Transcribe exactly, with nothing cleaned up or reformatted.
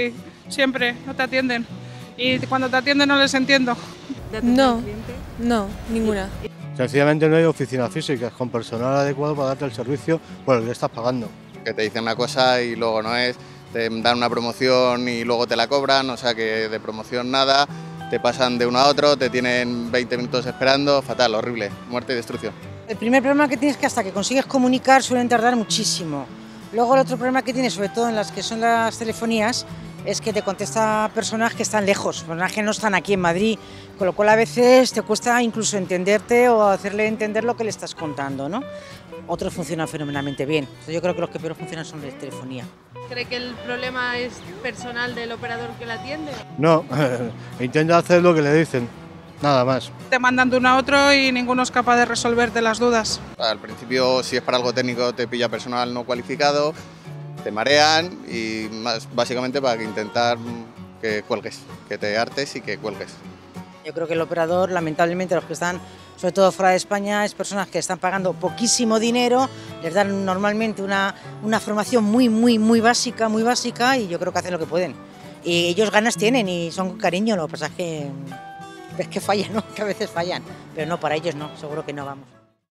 y siempre no te atienden. Y cuando te atienden no les entiendo. No, no, ninguna. Sencillamente no hay oficinas físicas con personal adecuado para darte el servicio por el que estás pagando. Que te dicen una cosa y luego no es, te dan una promoción y luego te la cobran, o sea que de promoción nada, te pasan de uno a otro, te tienen veinte minutos esperando, fatal, horrible, muerte y destrucción. El primer problema que tienes es que hasta que consigues comunicar suelen tardar muchísimo. Luego el otro problema que tienes, sobre todo en las que son las telefonías, es que te contesta personas que están lejos, personas que no están aquí en Madrid, con lo cual a veces te cuesta incluso entenderte o hacerle entender lo que le estás contando, ¿no? Otros funcionan fenomenalmente bien. Yo creo que los que peor funcionan son de telefonía. ¿Cree que el problema es personal del operador que la atiende? No, intenta hacer lo que le dicen, nada más. Te mandan de uno a otro y ninguno es capaz de resolverte las dudas. Al principio, si es para algo técnico, te pilla personal no cualificado, te marean y más, básicamente para que intentar que cuelgues, que te hartes y que cuelgues. Yo creo que el operador, lamentablemente, los que están, sobre todo fuera de España, es personas que están pagando poquísimo dinero, les dan normalmente una, una formación muy, muy, muy básica, muy básica, y yo creo que hacen lo que pueden. Y ellos ganas tienen y son con cariño, lo que pasa es que, es que fallan, ¿no? Que a veces fallan, pero no, para ellos no, seguro que no, vamos.